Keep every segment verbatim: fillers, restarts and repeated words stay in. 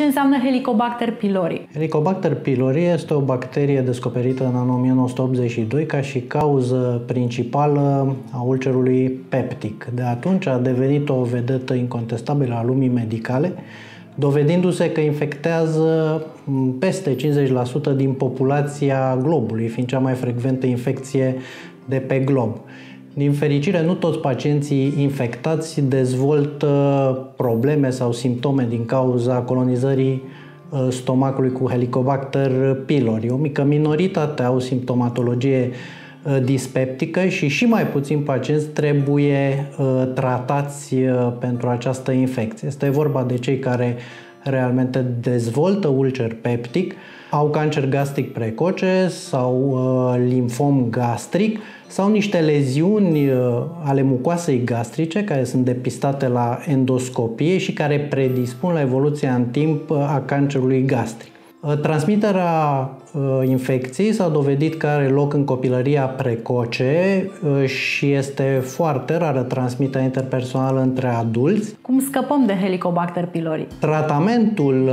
înseamnă Helicobacter pylori? Helicobacter pylori este o bacterie descoperită în anul o mie nouă sute optzeci și doi ca și cauză principală a ulcerului peptic. De atunci a devenit o vedetă incontestabilă a lumii medicale, dovedindu-se că infectează peste cincizeci la sută din populația globului, fiind cea mai frecventă infecție de pe glob. Din fericire, nu toți pacienții infectați dezvoltă probleme sau simptome din cauza colonizării stomacului cu Helicobacter pylori. O mică minoritate au simptomatologie dispeptică și și mai puțini pacienți trebuie tratați pentru această infecție. Este vorba de cei care realmente dezvoltă ulcer peptic, au cancer gastric precoce sau limfom gastric sau niște leziuni ale mucoasei gastrice care sunt depistate la endoscopie și care predispun la evoluția în timp a cancerului gastric. Transmiterea infecției s-a dovedit că are loc în copilăria precoce și este foarte rară transmiterea interpersonală între adulți. Cum scăpăm de Helicobacter pylori? Tratamentul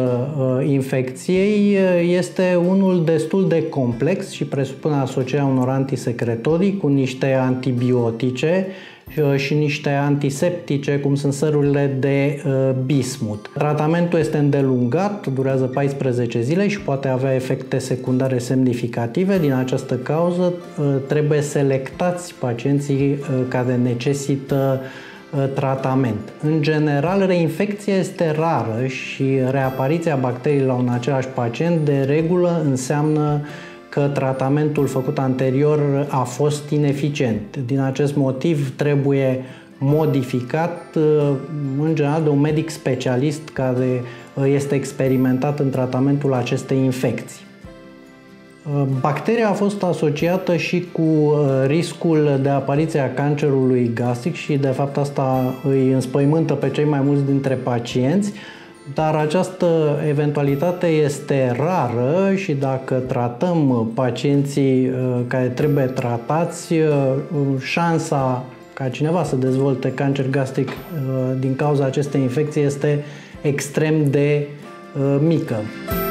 infecției este unul destul de complex și presupune asocierea unor antisecretorii cu niște antibiotice și niște antiseptice, cum sunt sărurile de bismut. Tratamentul este îndelungat, durează paisprezece zile și poate avea efecte secundare semnificative. Din această cauză trebuie selectați pacienții care necesită tratament. În general, reinfecția este rară și reapariția bacteriei la un același pacient de regulă înseamnă că tratamentul făcut anterior a fost ineficient. Din acest motiv trebuie modificat, în general, de un medic specialist care este experimentat în tratamentul acestei infecții. Bacteria a fost asociată și cu riscul de apariție a cancerului gastric și, de fapt, asta îi înspăimântă pe cei mai mulți dintre pacienți, dar această eventualitate este rară și dacă tratăm pacienții care trebuie tratați, șansa ca cineva să dezvolte cancer gastric din cauza acestei infecții este extrem de mică.